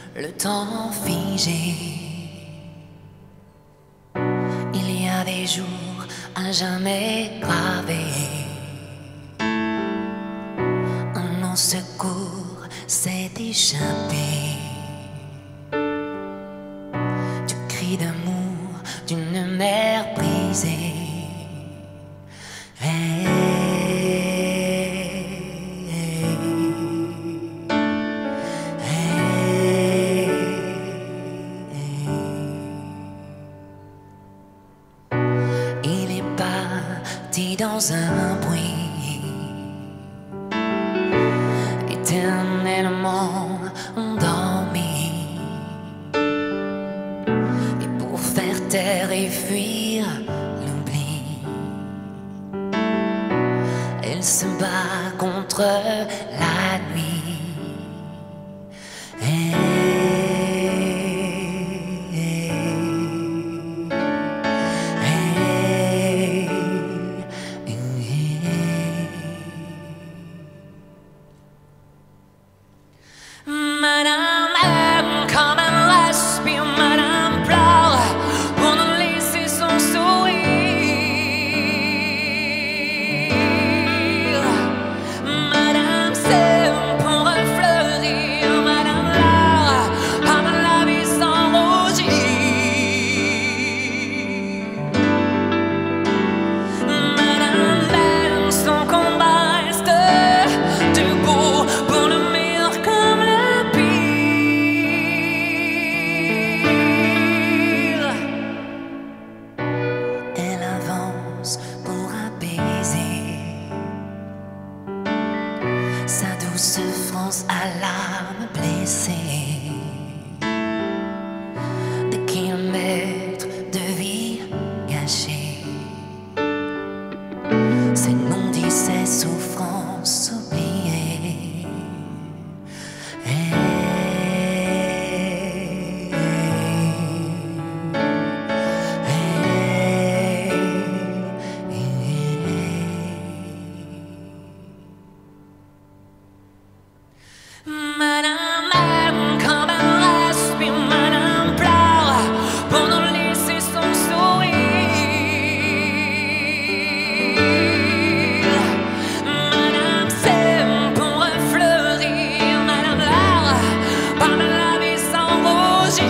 le temps figé. Il y a des jours à jamais gravés. Un secours s'est échappé du cri d'amour d'une mère brisée. Hey, hey, hey, hey. Il est parti dans un bruit éternellement endormi, et pour faire taire et fuir l'oubli, elle se bat contre la nuit. Hey, hey, hey, hey. Madame aime comme elle respire, Madame pleure pour nous laisser son sourire. Madame s'aime pour refleurir, Madame pleure par la vie sans rougir. Madame aime, son combat reste debout pour le meilleur comme le pire. Elle avance pour apaiser sa douce France à l'âme blessée. Des kilomètres de vie gâchée, ses non-dits, ses souffrances oubliées. Hey, hey, hey, hey. Madame aime comme elle respire, Madame pleure pour nous laisser son sourire. Madame s'aime pour refleurir, Madame pleure par la vie sans rougir.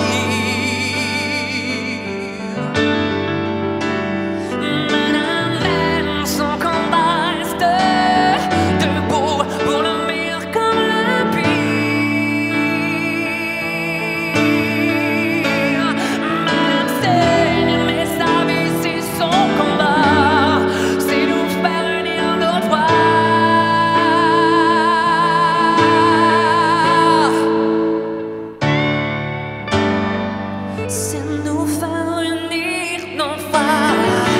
Madame aime, son combat reste debout pour le meilleur comme le pire. Madame saigne, mais sa vie c'est son combat, c'est nous faire unir nos voix. C'est nous faire unir nos voix.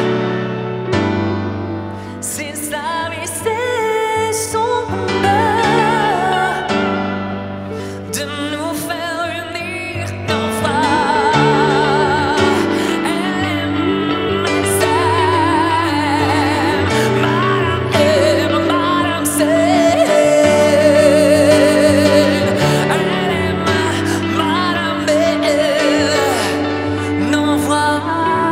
C'est sa vie, c'est son combat, de nous faire unir nos voix. Elle aime, elle s'aime, Madame aime, Madame s'aime. Elle aime, Madame aime, nos voix.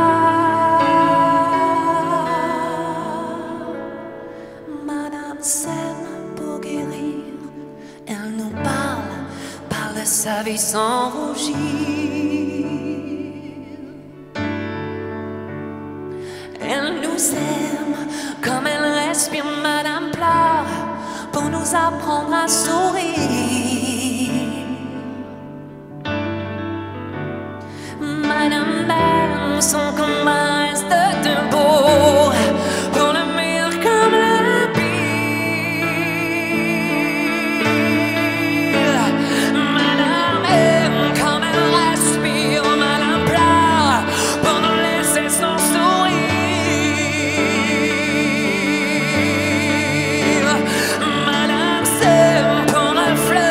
Madame s'aime pour guérir, elle nous parle de sa vie sans rougir. Elle nous aime comme elle respire, Madame pleure pour nous apprendre à sourire. Madame aime, son combat reste debout pour le meilleur comme le pire. Madame aime comme elle respire, Madame pleure pour nous laisser son sourire. Madame s'aime pour refleurir,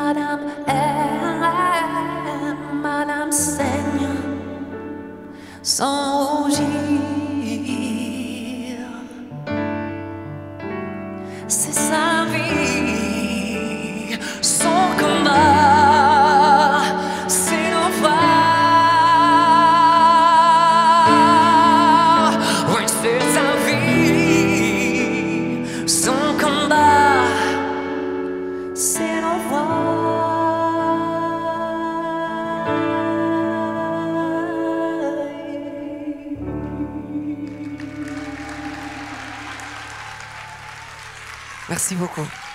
Madame aime, Madame saigne sans rougir. C'est sa vie, son combat, c'est l'enfer. Oui, c'est sa vie, son combat, c'est l'enfer. Merci beaucoup.